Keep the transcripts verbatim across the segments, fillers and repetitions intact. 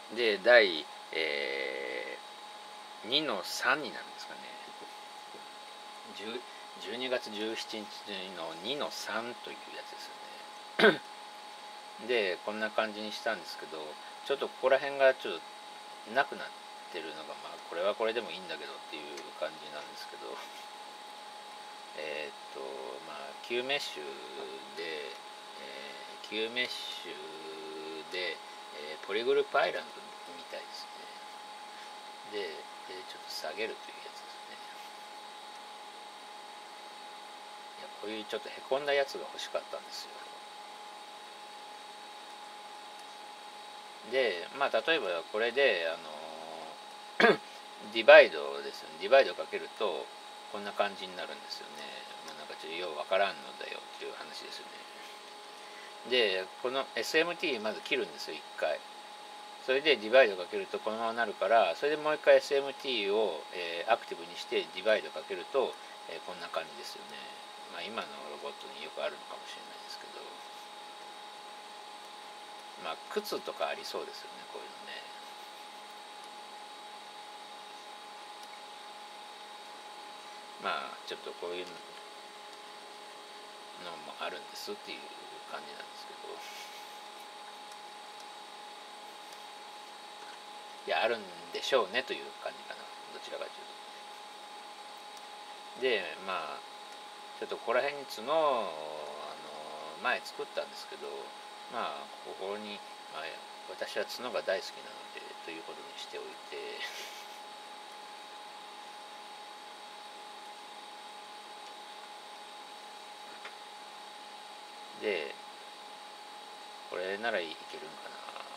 で第、えー、にのさんになるんですかね。じゅうにがつじゅうしちにちのにのさんというやつですよね。でこんな感じにしたんですけど、ちょっとここら辺がちょっとなくなってるのが、まあこれはこれでもいいんだけどっていう感じなんですけど、えー、っとまあ旧メッシュで、えー、旧メッシュで、えー、ポリグループアイランドみたいですね。で、でちょっと下げるというやつですね。いやこういうちょっとへこんだやつが欲しかったんですよ。でまあ例えばこれであのディバイドですよね。ディバイドかけるとこんな感じになるんですよね。まあ、なんかちょっとようわからんのだよっていう話ですよね。でこの エスエムティー まず切るんですよいっかい。それでディバイドかけるとこのままなるから、それでもう一回 エスエムティー を、えーアクティブにしてディバイドかけると、えーこんな感じですよね。まあ今のロボットによくあるのかもしれないですけど、まあ靴とかありそうですよね、こういうのね。まあちょっとこういうのもあるんですっていう感じなんですけど、いやあるんでしょうねという感じかな、どちらかというと。でまあちょっとここら辺に角をあの前作ったんですけど、まあここに、まあ、私は角が大好きなのでということにしておいて、でこれならいけるんかな。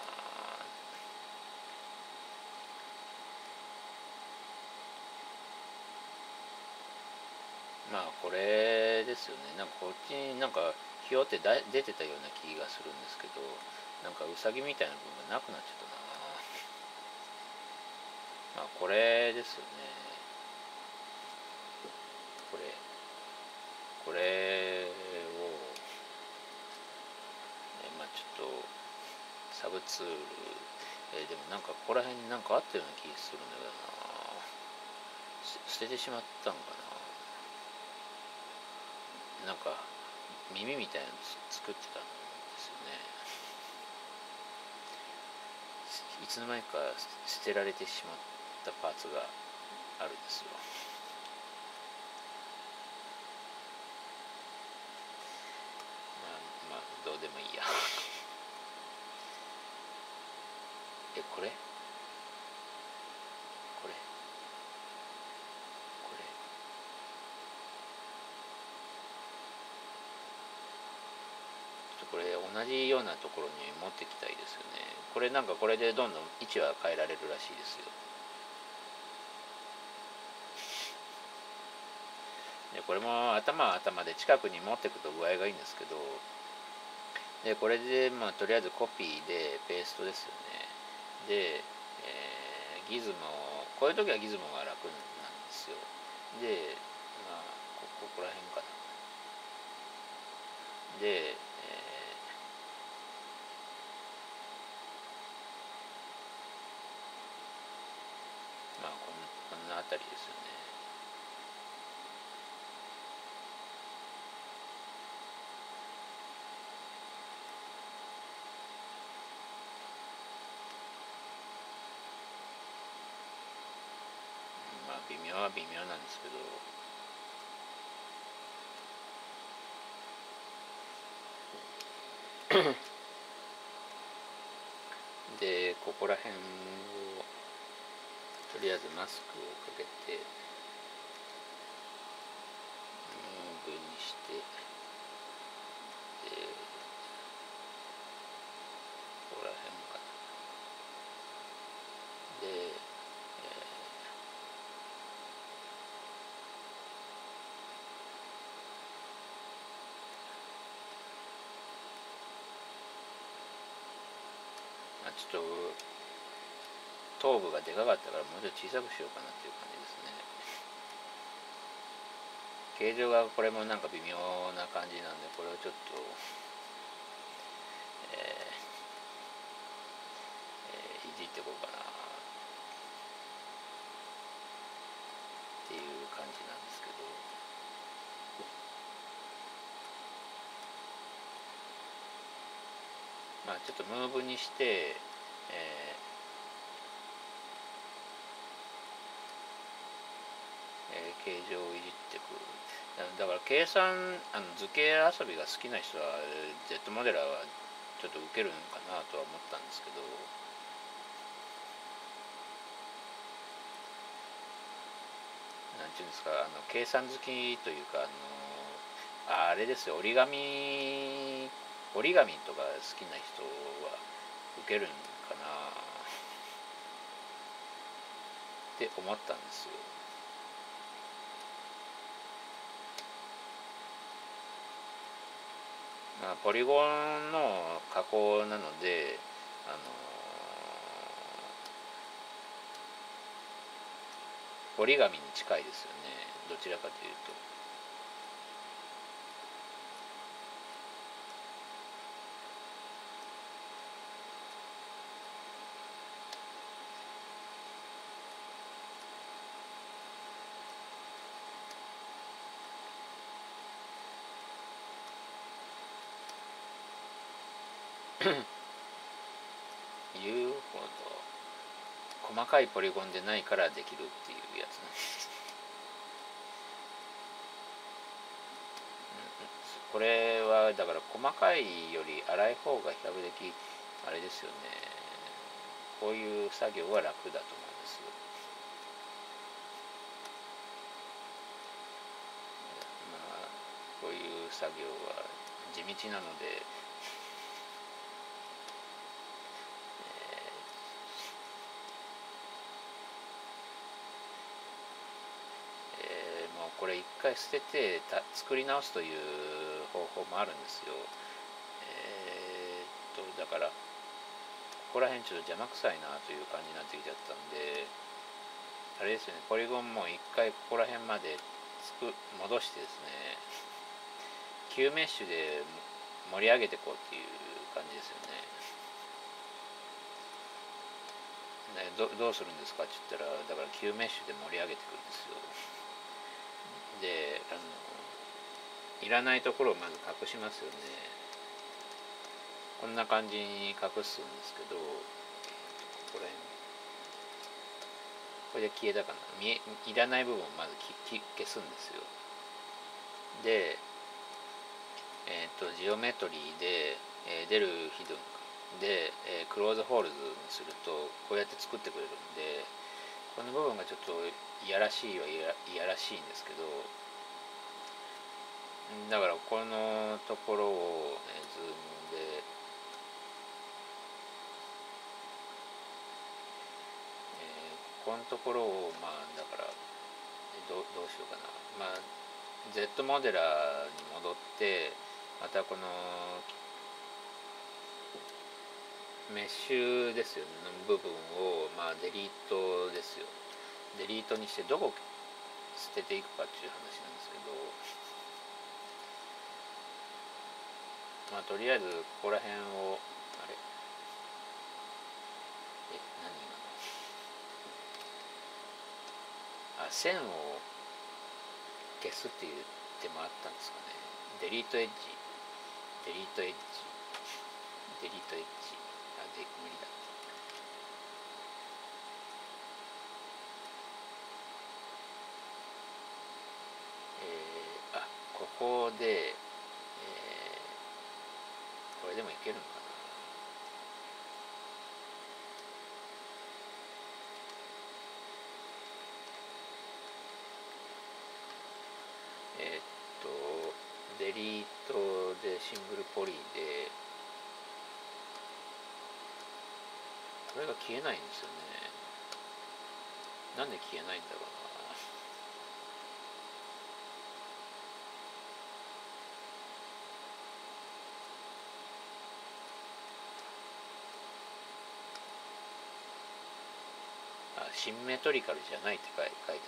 まあこれですよね。なんかこっちになんかひよってだ出てたような気がするんですけど、なんかウサギみたいな部分がなくなっちゃったな。まあこれですよね。これこれを、えまあちょっとサブツール、えーでもなんかここら辺になんかあったような気がするんだけどな。捨ててしまったんかな。なんか耳みたいなの作ってたんですよね。いつの間にか捨てられてしまったパーツがあるんですよ。まあまあどうでもいいや。えこれこれこれちょっとこれ同じようなところに持ってきたいですよね。これなんかこれでどんどん位置は変えられるらしいですよ。でこれも頭は頭で近くに持っていくと具合がいいんですけど、でこれでまあとりあえずコピーでペーストですよね。で、えーギズモ、こういう時はギズモが楽なんですよ。でまあこここら辺かな。で、えーまあこんこんなあたりですよね。まあ微妙は微妙なんですけど、でここら辺をとりあえずマスクをかけてムーブにして、でここら辺かな。で、えーまあ、ちょっと頭部がでかかったからもうちょっと小さくしようかなっていう感じですね。形状がこれもなんか微妙な感じなんで、これをちょっと、えーえじっていこうかなっていう感じなんですけど、まあちょっとムーブにして、えーえー、形状をいじっていく。だから計算あの図形遊びが好きな人は Z モデラーはちょっと受けるのかなとは思ったんですけど、なんていうんですか、あの計算好きというか、あのああれですよ、折り紙折り紙とか好きな人は受けるんかなって思ったんですよ。まあ、ポリゴンの加工なので、あの折り紙に近いですよね、どちらかというと。言うほど細かいポリゴンでないからできるっていうやつね。これはだから細かいより粗い方が比較的あれですよね、こういう作業は楽だと思うんです。まあこういう作業は地道なので、えーもうこれ一回捨ててた作り直すという方法もあるんですよ。えー、っとだからここら辺ちょっと邪魔くさいなという感じになってきちゃったんで、あれですよね、ポリゴンも一回ここら辺までつく戻してですね、Q メッシュで盛り上げていこうっていう感じですよね。ね、どどうするんですかって言ったら、だから Q メッシュで盛り上げてくるんですよ。で、あのいらないところをまず隠しますよね。こんな感じに隠すんですけど、ここら辺これで消えたかな、見えいらない部分をまず消すんですよ。で、えー、とジオメトリーで、えー、出るヒドンで、えー、クローズホールズにするとこうやって作ってくれるんで、この部分がちょっといやらしいはいやいやらしいんですけど、だからこのところを、えー、ズームで、えー、ここのところをまあだからど う, どうしようかな、まあ Z モデラーに戻ってまたこのメッシュですよねの部分をまあデリートですよ、デリートにしてどこ捨てていくかっていう話なんですけど、まあとりあえずここら辺をあれえ何今のあ線を消すっていう手もあったんですかね。デリートエッジデリートエッジデリートエッジあで無理だ。えー、あここで、えー、これでもいけるのかな。えー、っとデリートでシングルポリでこれが消えないんですよね。なんで消えないんだろうな。あシンメトリカルじゃないって書いてある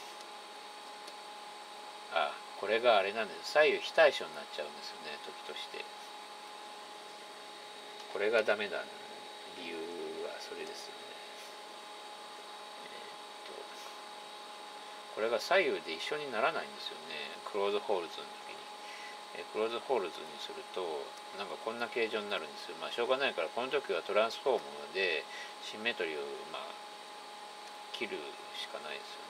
な。あこれがあれなんです、左右非対称になっちゃうんですよね、時として。これがダメな理由はそれですよ。 これが左右で一緒にならないんですよね。クローズホールズの時に。えクローズホールズにするとなんかこんな形状になるんですよ。まあしょうがないからこの時はトランスフォームでシンメトリーをまあ切るしかないですよ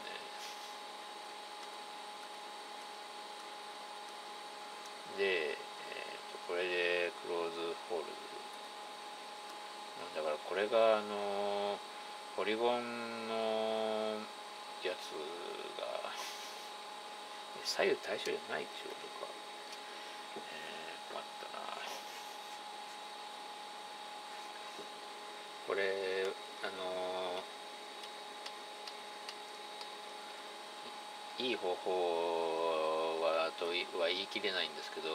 ね。で、えー、とこれでクローズホールズだからこれがあのポリゴンのやつが左右対称じゃないっていうことか。えー、困ったな。これあのいい方法はとは言い切れないんですけど、あ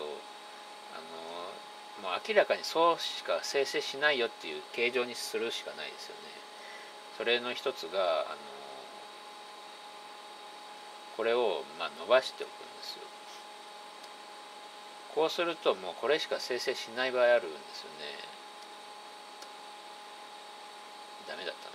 のもう明らかにそうしか生成しないよっていう形状にするしかないですよね。それの一つがあのこれをまあ伸ばしておくんですよ。こうするともうこれしか生成しない場合あるんですよね。ダメだったな。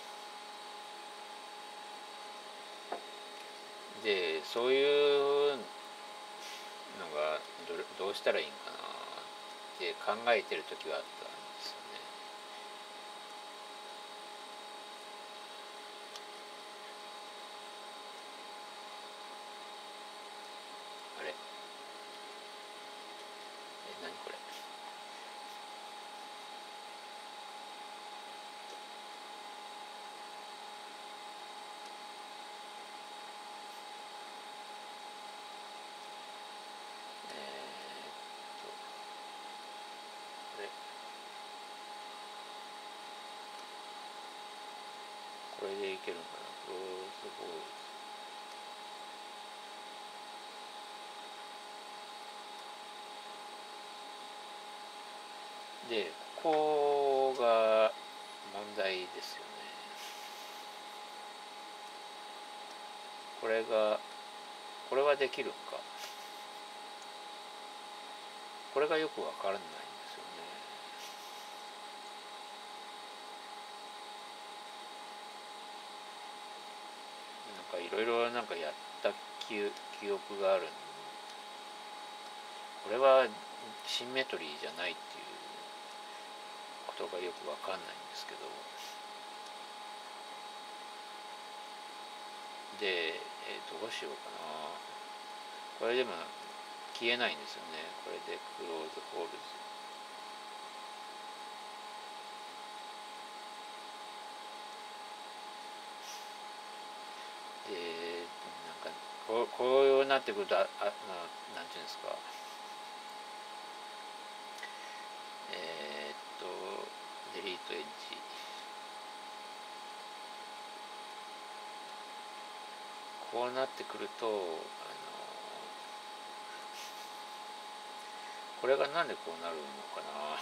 でそういうのが ど, どうしたらいいんかなって考えてる時はあったんですよね。あれえ何これ。えー、っとこれこれでいけるのかな。クローズボールでここが問題ですよね。これがこれはできるんか。これがよくわからないんですよね。なんかいろいろなんかやった記記憶があるんで、これはシンメトリーじゃないっていうことがよくわかんないんですけど、で、えー、どうしようかな。これでも消えないんですよね。これでクローズホールズで、なんかこうこうなってくると、ああまあなんていうんですか、えー、っとデリートエッジ、こうなってくると、あのこれがなんでこうなるのかな。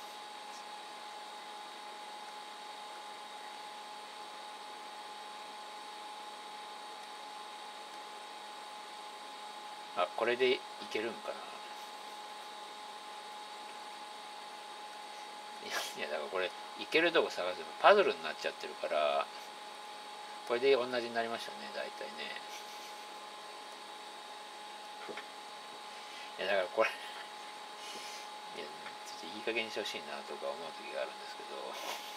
あ、これでいけるんかな。いや、いやだからこれいけるとこ探せばパズルになっちゃってるから、これで同じになりましたね、大体ね。いやだからこれいやちょっといい加減にしてほしいなとか思う時があるんですけど、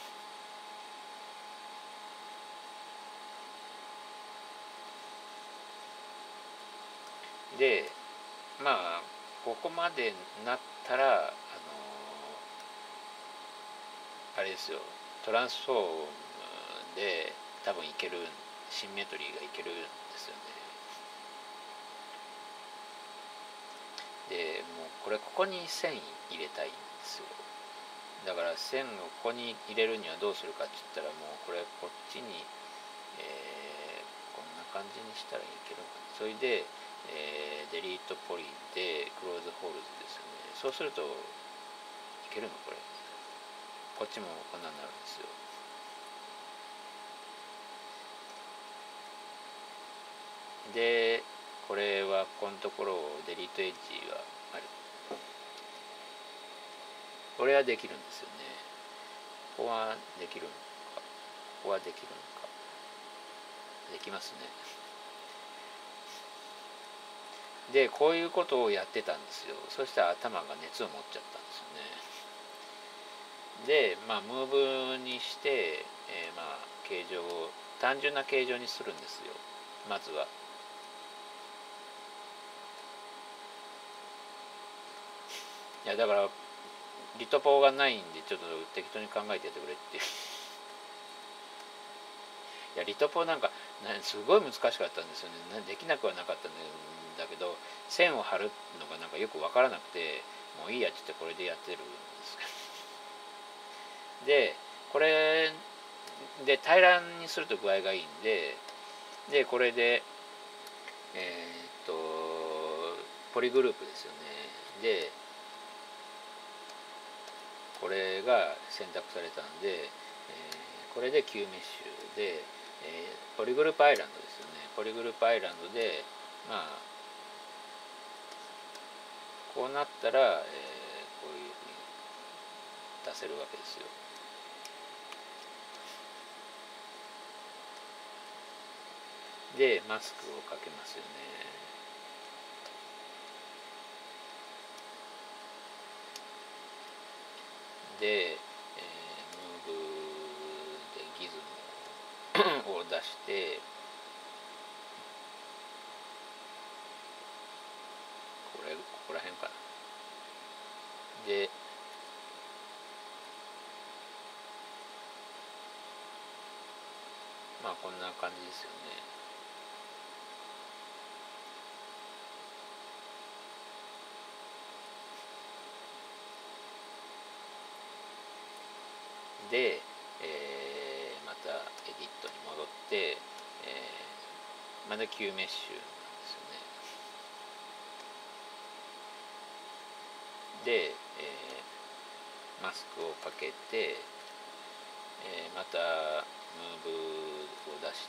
でまあここまでなったら、あのあれですよ、トランスフォームで多分いける、シンメトリーがいけるんですよね。でもうこれここに線入れたいんですよ。だから線をここに入れるにはどうするかって言ったら、もうこれこっちに、えー、こんな感じにしたらいけるのかな。それで、えー、デリートポリでクローズホールズですよね。そうするといけるのこれ。こっちもこんなになるんですよ。でこれはここのところをデリートエッジはある。これはできるんですよね。ここはできるのか、ここはできるのか、できますね。 でこういうことをやってたんですよ。そしたら頭が熱を持っちゃったんですよね。でまあムーブにして、えー、まあ形状を単純な形状にするんですよ、まずは。いやだからリトポがないんでちょっと適当に考えてやってくれっていういやリトポなんかすごい難しかったんですよね。できなくはなかったんだけど、線を貼るのがなんかよく分からなくて、もういいやっつってこれでやってるんですでこれで平らにすると具合がいいんで、でこれでえー、っとポリグループですよね。でこれが選択されたんで、えー、これで Q メッシュで、えー、ポリグループアイランドですよね。ポリグループアイランドでまあこうなったら、えー、こういうふうに出せるわけですよ。でマスクをかけますよね。で、えー、ムーブでギズムを出して、これここら辺かな。でまあこんな感じですよね。で、えー、またエディットに戻って、えー、また Q メッシュなんですよね。で、えー、マスクをかけて、えー、またムーブを出して、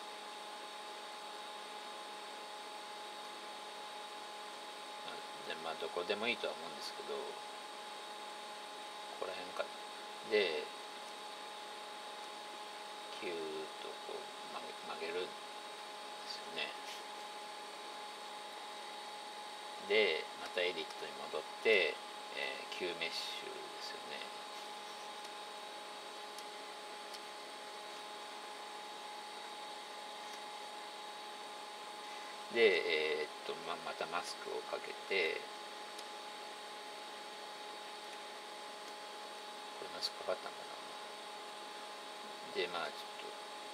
まあ、でまあどこでもいいとは思うんですけど、ここら辺かな。でキューッとこう曲げ、曲げるんですよね。でまたエディットに戻って、えー、Q メッシュですよね。で、えー、っとままたマスクをかけて、これマスクかかったのかな。でまあちょっと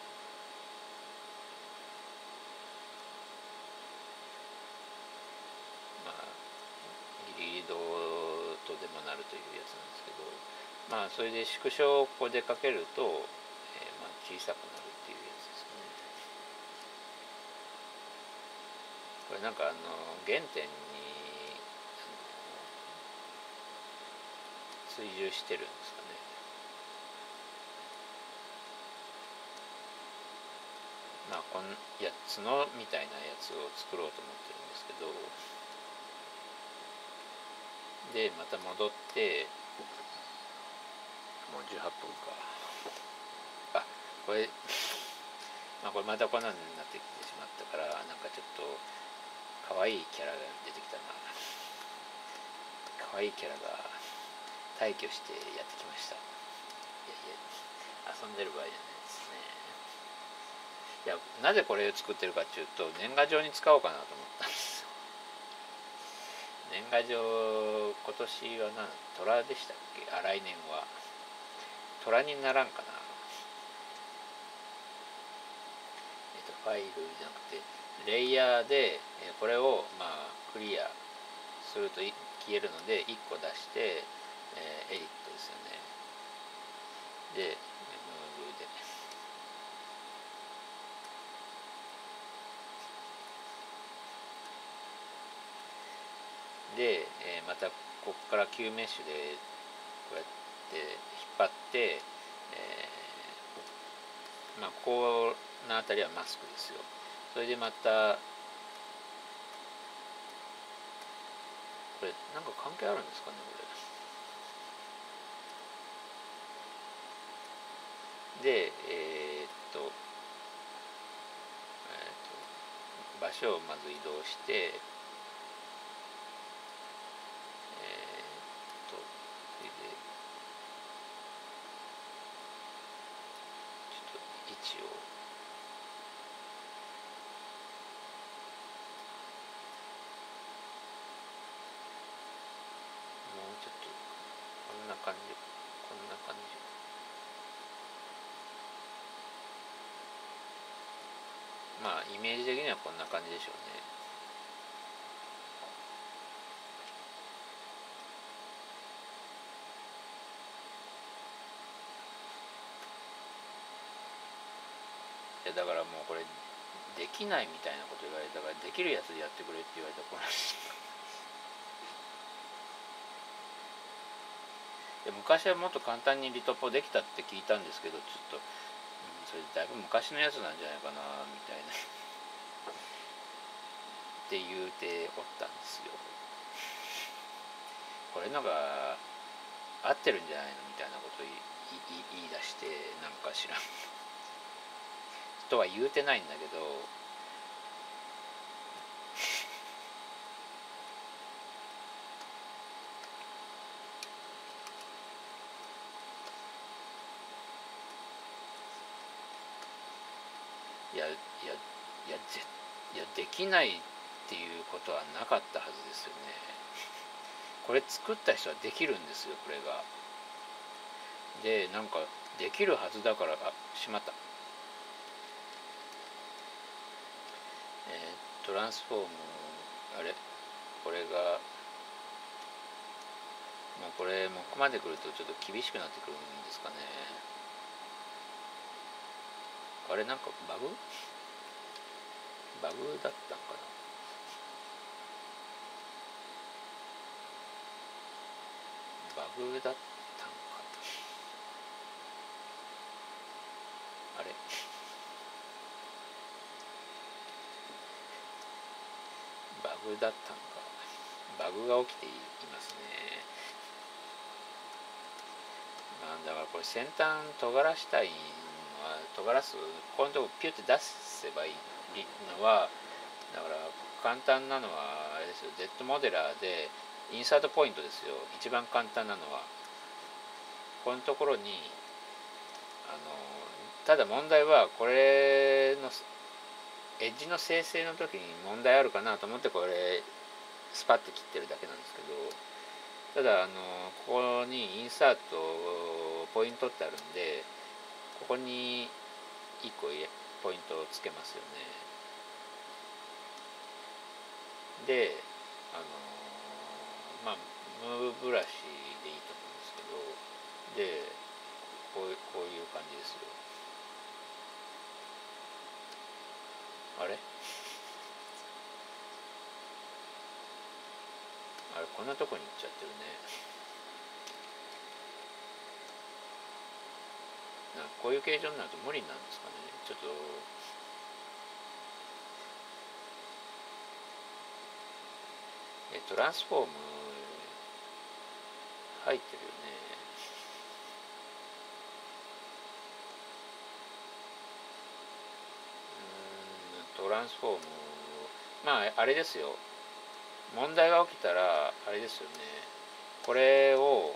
まあギリギリどうとでもなるというやつなんですけど、まあそれで縮小をここでかけると、えー、まあ小さくなるっていうやつですね。これなんかあの原点に追従してるんですかね。まあこんや角みたいなやつを作ろうと思ってるんですけど、でまた戻ってもうじゅうはっぷんか。あこれまあこれまたこんなになってきてしまったから、なんかちょっと可愛いキャラが出てきたな。可愛いキャラが退去してやってきました。いやいや遊んでる場合じゃないですね。いやなぜこれを作ってるかっていうと、年賀状に使おうかなと思ったんですよ。年賀状今年は何虎でしたっけ。あ来年は虎にならんかな。えっとファイルじゃなくてレイヤーでこれをまあクリアすると消えるのでいっこ出して、えー、エディットですよね。でムーブでで、えー、またここから Q メッシュでこうやって引っ張って、えー、まあここの辺りはマスクですよ。それでまたこれなんか関係あるんですかねこれで。えー、っと,、えー、っと場所をまず移動して、 一応。もうちょっとこんな感じ、こんな感じ。まあイメージ的にはこんな感じでしょうね。いやだからもうこれできないみたいなこと言われたから、できるやつでやってくれって言われたらこれで昔はもっと簡単にリトポできたって聞いたんですけど、ちょっと、うん、それだいぶ昔のやつなんじゃないかなみたいなって言うておったんですよ。これのが合ってるんじゃないのみたいなことを言い出して、なんか知らんとは言うてないんだけど、いやいやいやぜいやできないっていうことはなかったはずですよね。これ作った人はできるんですよ、これが。でなんかできるはずだから、あ、しまった。えー、トランスフォーム、あれこれがもうこれもうここまで来るとちょっと厳しくなってくるんですかね。あれなんかバグバグだったんかな。バグだったんかな。あれバグだったんか。バグが起きていますね。まあだからこれ先端尖らしたいのは、尖らすこのとこピュって出せばいいのは、だから簡単なのはあれですよ、 Z モデラーでインサートポイントですよ。一番簡単なのはこのところに、あのただ問題はこれのエッジの生成の時に問題あるかなと思ってこれスパッて切ってるだけなんですけど、ただあのここにインサートポイントってあるんで、ここにいっこポイントをつけますよね。であのまあムーブブラシでいいと思うんですけど、でこういうこういう感じですよ。あれあれこんなとこに行っちゃってるね。なこういう形状になると無理なんですかね。ちょっとえトランスフォーム入ってるよね。うーんトランスフォーム、まああれですよ、問題が起きたらあれですよね、これを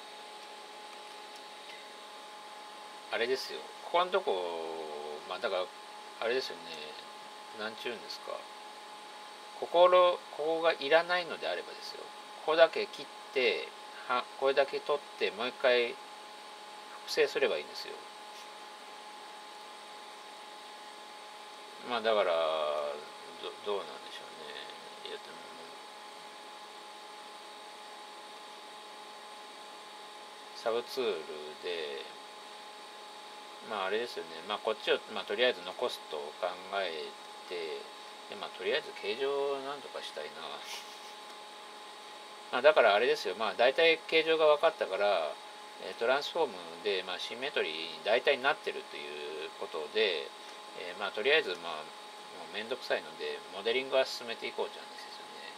あれですよ、ここのとこ、まあだからあれですよね、なんちゅうんですか、ここのここがいらないのであればですよ、ここだけ切ってはこれだけ取ってもう一回複製すればいいんですよ。まあだから ど, どうなんでしょうね。いやでもサブツールで、まああれですよね、まあこっちを、まあ、とりあえず残すと考えて、でまあとりあえず形状なんとかしたいな。まあだからあれですよ、まあ大体形状が分かったから、トランスフォームで、まあ、シンメトリーに大体なってるということで、えー、まあとりあえずまあもうめんどくさいのでモデリングは進めていこうじゃないですよね。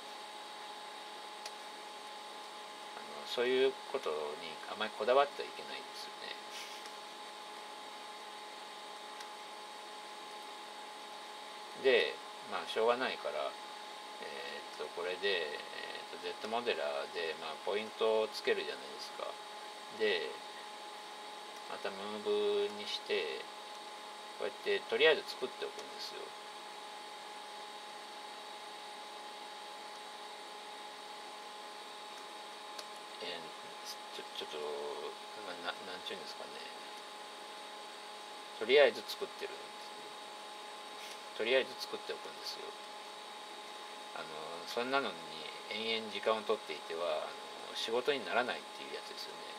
あのそういうことにあまりこだわってはいけないんですよね。でまあしょうがないから、えー、っとこれで、えー、っと Z モデラーで、まあ、ポイントをつけるじゃないですか。でまたムーブにして、 こうやってとりあえず作っておくんですよ。えー、ちょちょっと、まあ、ななんちゅうんですかね、とりあえず作ってるんです。とりあえず作っておくんですよ。あのそんなのに延々時間を取っていてはあの仕事にならないっていうやつですよね。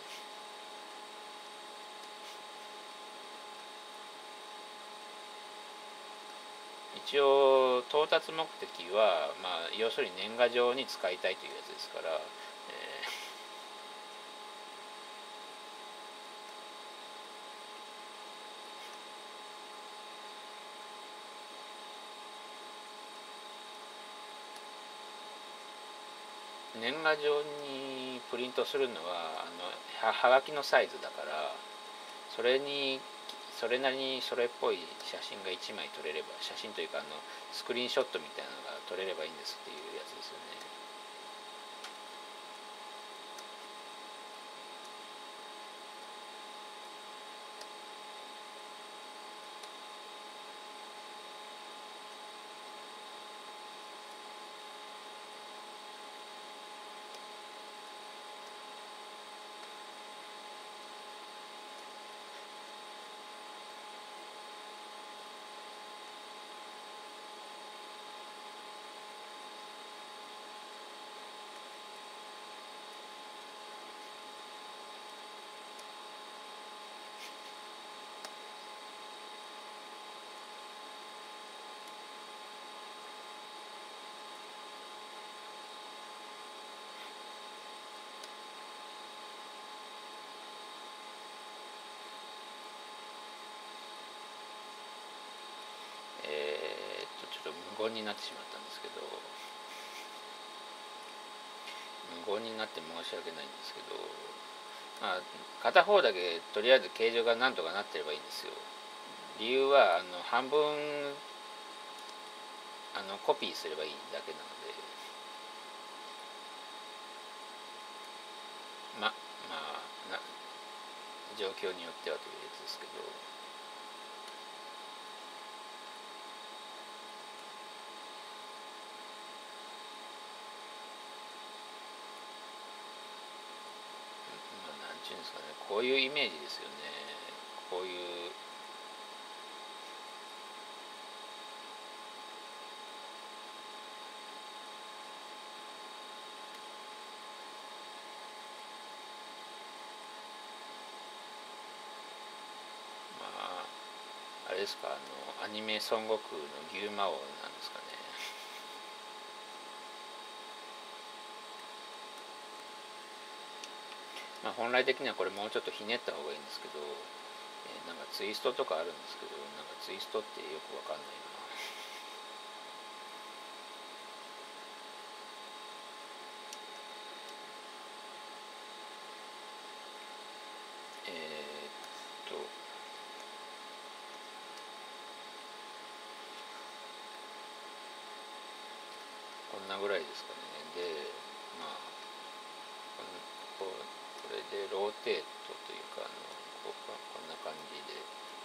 一応到達目的は、まあ、要するに年賀状に使いたいというやつですから、えー年賀状にプリントするのはあのははがきのサイズだから、それにそれなりにそれっぽい写真がいちまい撮れれば、写真というかあのスクリーンショットみたいなのが撮れればいいんですっていうやつですよね。えー、っとちょっと無言になってしまったんですけど、無言になって申し訳ないんですけど、まあ、片方だけとりあえず形状がなんとかなってればいいんですよ。理由はあの半分あのコピーすればいいだけなので、ままあな状況によってはというやつですけど、まあ、なんちゅうんですかね、こういうイメージですよね。こういうまああれですか、あのアニメ孫悟空の牛魔王なんですかね。まあ本来的にはこれもうちょっとひねった方がいいんですけど、えーなんかツイストとかあるんですけど、なんかツイストってよくわかんないな。えーっとこんなぐらいですかね。で、まあこんこうこれでローテートというか、あのこうこんな感じで。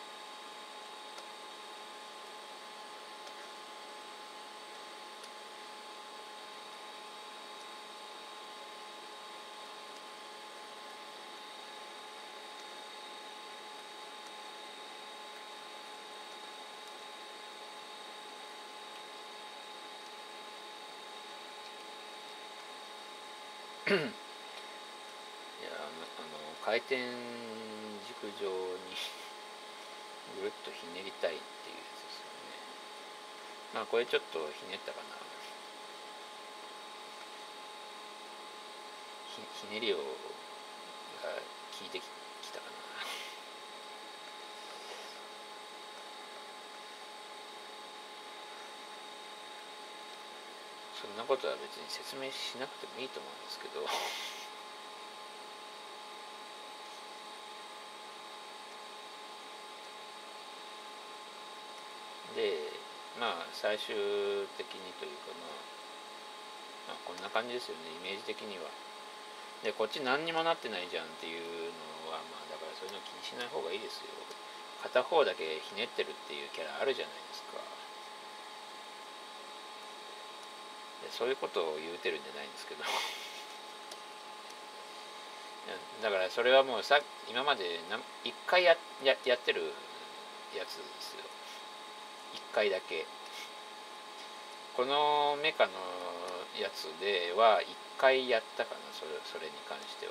いや、あのあの回転軸上にぐるっとひねりたいっていうやつですよね。まあこれちょっとひねったかな。ひひねりをが効いてきたかな。そんなことは別に説明しなくてもいいと思うんですけどで、まあ最終的にというか、まあ、まあこんな感じですよね、イメージ的には。でこっち何にもなってないじゃんっていうのは、まあだからそういうの気にしない方がいいですよ。 片方だけひねってるっていうキャラあるじゃないですか。でそういうことを言うてるんじゃないんですけどだからそれはもうさ今までいっかい や, や, やってるやつですよ。いっかいだけ。このメカのやつではいっかいやったかな、それそれに関しては。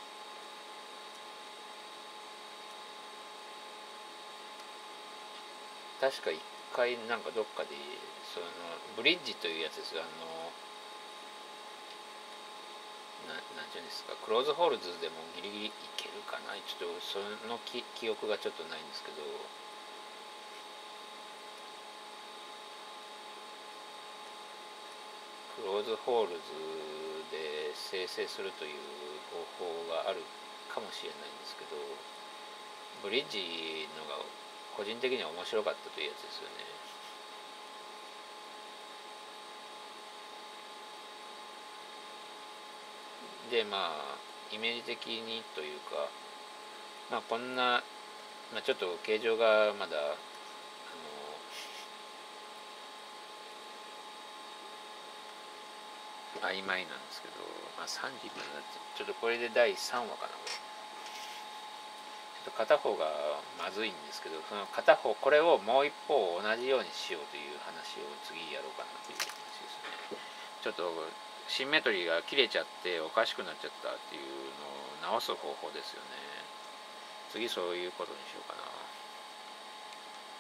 確かいっかいなんかどっかでそのブリッジというやつですよ。あのななんていうんですか、クローズホールズでもギリギリいけるかな、ちょっとその記記憶がちょっとないんですけど、クローズホールズで生成するという方法があるかもしれないんですけど、ブリッジのが個人的には面白かったというやつですよね。でまあイメージ的にというか、まあこんな、まあ、ちょっと形状がまだあの曖昧なんですけど、まあ、さんじゅっぷんになってちょっとこれでだいさんわかな。これちょっと片方がまずいんですけど、その片方これをもう一方同じようにしようという話を次やろうかなという話ですね。ちょっとシンメトリーが切れちゃっておかしくなっちゃったっていうのを直す方法ですよね。次そういうことにしようかな。